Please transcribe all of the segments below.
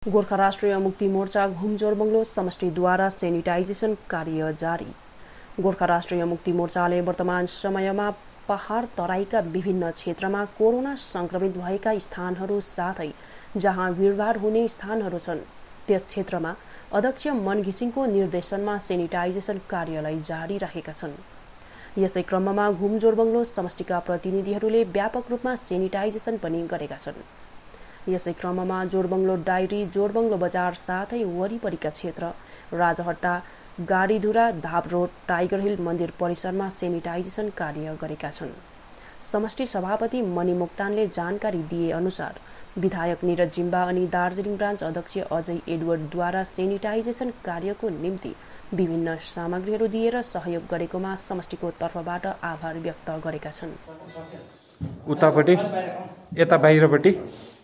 गोर्खा राष्ट्रिय Mukti Morcha घुमजोर bungalow समष्टिद्वारा sanitization कार्य जारी। गोर्खा राष्ट्रिय मुक्ति मोर्चाले वर्तमान समयमा पहाड तराईका विभिन्न क्षेत्रमा कोरोना संक्रमित भएका स्थानहरू साथै जहाँ भीड़भाड़ हुने स्थानहरू छन् त्यस क्षेत्रमा अध्यक्ष मन घिसिङको निर्देशनमा सेनिटाइजेसन कार्यलाई जारी राखेका छन्। यसै क्रममा घुमजोर बंगलो समष्टिका प्रतिनिधिहरूले व्यापक रूपमा सेनिटाइजेसन पनि गरेका छन्। यसै क्रममा जोरबंगलो डायरी, जोरबंगलो बजार साथै वरिपरिका क्षेत्र, राजहट्टा, गाडीधुरा, धाप रोड, टाइगर हिल मन्दिर परिसरमा सेनिटाइजेसन कार्य गरेका छन्। समष्टि सभापति मणि मोक्तानले जानकारी दिए अनुसार विधायक निरज जिम्बा अनि दार्जिलिङ ब्रान्च अध्यक्ष अजय एडवर्डद्वारा सेनिटाइजेसन कार्यको निम्ति विभिन्न सामग्रीहरू दिएर सहयोग गरेकोमा समष्टिको तर्फबाट आभार व्यक्त गरेका छन्। उतापट्टि यता बाहिरपट्टि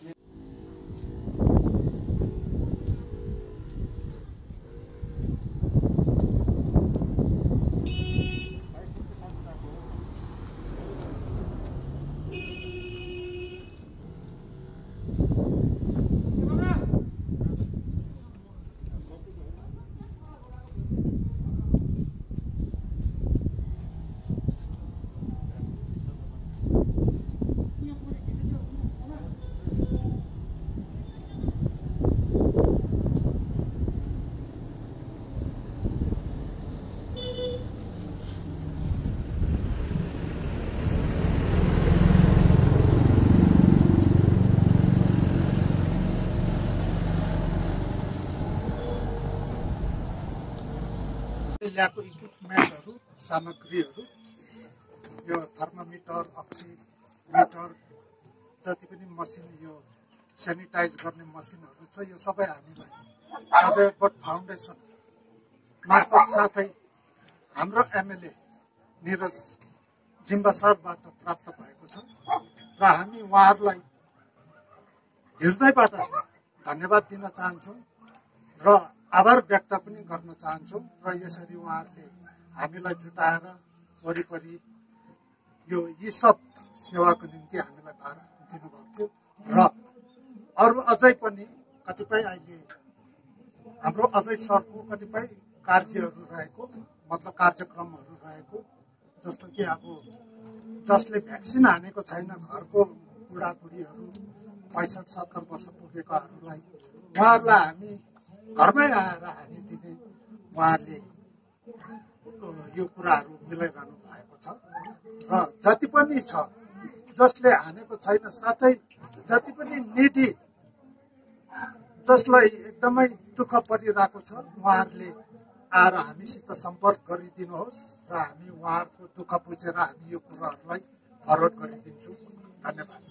ल्याएको इक्विपमेन्टहरू सामग्रीहरू यो थर्मोमिटर, अक्सिमिटर, जति पनि मसिन यो सेनिटाइज गर्ने मसिनहरू छ यो सबै हामीलाई अजय एडवर्ड फाउन्डेसन मार्फत साथै हाम्रो एमएलए निरज जिम्बा सरबाट प्राप्त भएको छ र हामी उहाँहरूलाई हृदयबाट धन्यवाद दिन चाहन्छौँ र आभार व्यक्त पनि गर्न चाहन्छौँ र यसरी उहाँहरूले हामीलाई जुटाएर वरिपरि यो यी सब सेवाको निम्ति हामीलाई भार दिनुभएको थियो र अरू अझै पनि कतिपय अहिले हाम्रो अझै सरको कतिपय कार्यहरू रहेको मतलब कार्यक्रमहरू रहेको जस्तो कि अब जसले भ्याक्सिन हानेको छैन घरको बुढाबुढीहरू 65-70 वर्ष पुगेकाहरूलाई उहाँहरूलाई हामी घरमै आएर हानी दिने उहाँहरूले यो कुराहरू मिलाइरहनु भएको छ र जति पनि छ जसले हानेको छैन साथै जति पनि निधि जसलाई एकदमै दुःख परिरहेको छ उहाँहरूले आएर हामीसित सम्पर्क गरिदिनुहोस् र हामी उहाँहरूको दुःख बुझेर हामी यो कुराहरूलाई फरवर्ड गरिदिन्छौँ। धन्यवाद।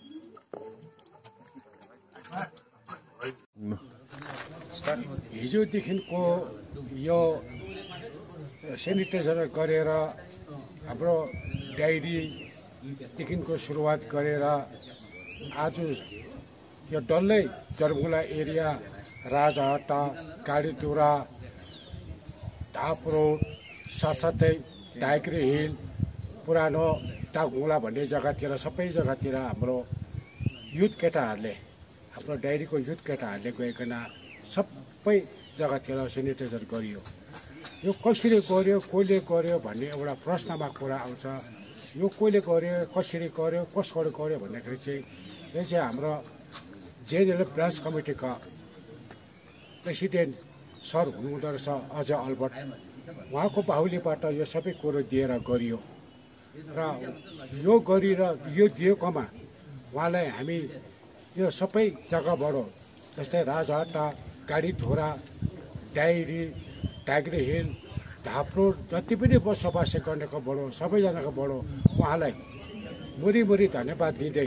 हिजोदेखिको यो सेनिटाइजर गरेर हाम्रो डायरीदेखिको सुरुवात गरेर आज यो डल्लै जरमुला एरिया, राजहट्टा, गाडीधुरा, धाप रोड साथसाथै टाइगर हिल, पुरानो टाकुला भन्ने जग्गातिर सबै जग्गातिर हाम्रो युथ केटाहरूले हाम्रो डायरीको युथ केटाहरूले गइकन सबै जग्गातिर सेनिटाइजर गरियो। यो कसरी गर्यो, कसले गर्यो भन्ने एउटा प्रश्नमा कुरा आउँछ। यो कसले गर्यो, कसरी गर्यो, कसबाट गर्यो भन्दाखेरि चाहिँ यो चाहिँ हाम्रो जेएनएल ब्रान्च कमिटीका प्रेसिडेन्ट सर हुनुहुँदो रहेछ अजय अल्बर्ट, उहाँको बाहुलीबाट यो सबै कुरो दिएर गरियो र यो गरेर यो दिएकोमा उहाँलाई हामी यो सबै जग्गाबाट जस्तै राजहट्टा, गाडीधुरा, डायरी, टाइगर हिल, धाप रोड जति पनि बसोबास गर्नेकोबाट सबैजनाकोबाट उहाँलाई मुरी धन्यवाद दिँदै